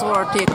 worth it.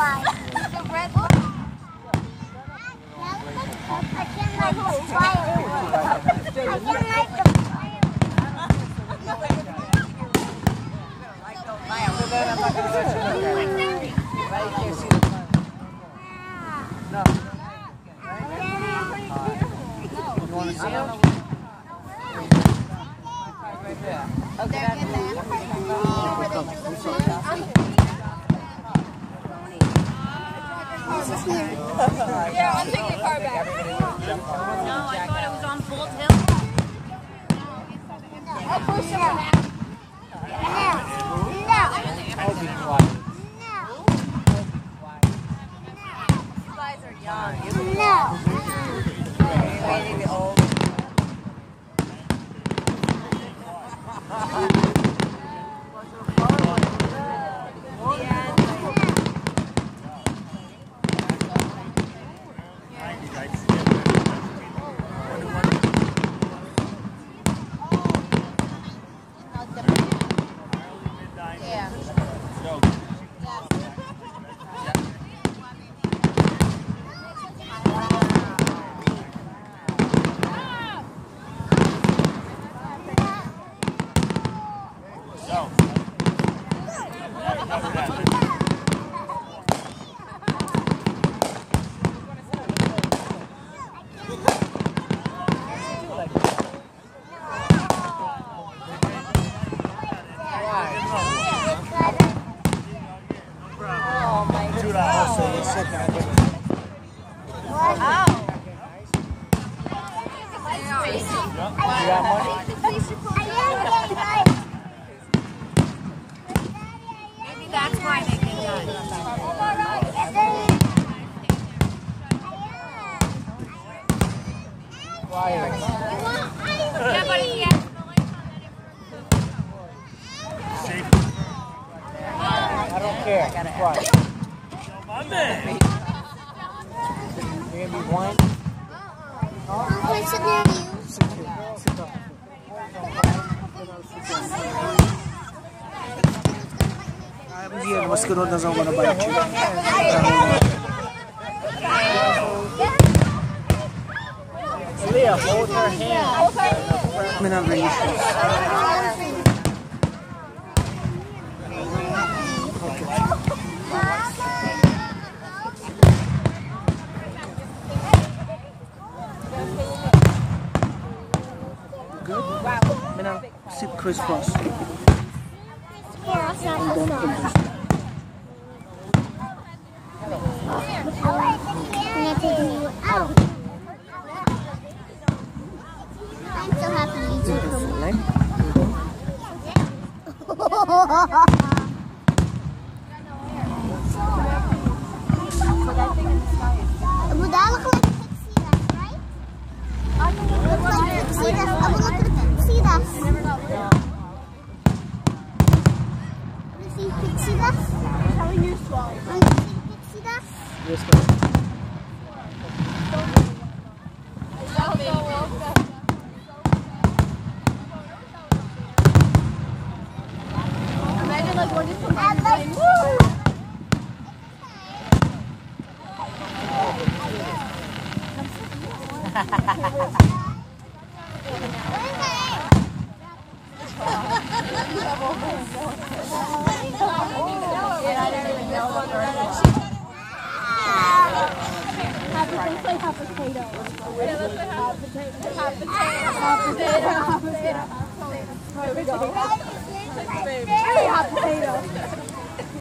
The red one. I can't like the firework. I can't like the No. You want to see him? Right there. Okay. Yeah, I'm taking the car back. No, I thought it was on Bolt Hill. I'll push him out. No. I'll be quiet. You guys are young. No. You're waiting to be old. Maybe that's why they get done. Yeah, but if you I don't care. Quiet. You're gonna be one. Dia mas kurod na sa mga bike. Leah, hold her hand. Mina range. Good. Mina sit crisscross. I'm so happy you took them. Would that look like tuxedos, right? Look like tuxedos. I would look at tuxedos. You see tuxedos? How are you swallowing? You see tuxedos? Yes, ma'am. Imagine like we're just combining. Woo! Hot potato. Hot potato.